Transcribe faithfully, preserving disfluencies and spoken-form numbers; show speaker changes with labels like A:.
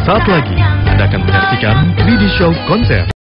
A: Saat lagi Anda akan menyaksikan tiga D Show konser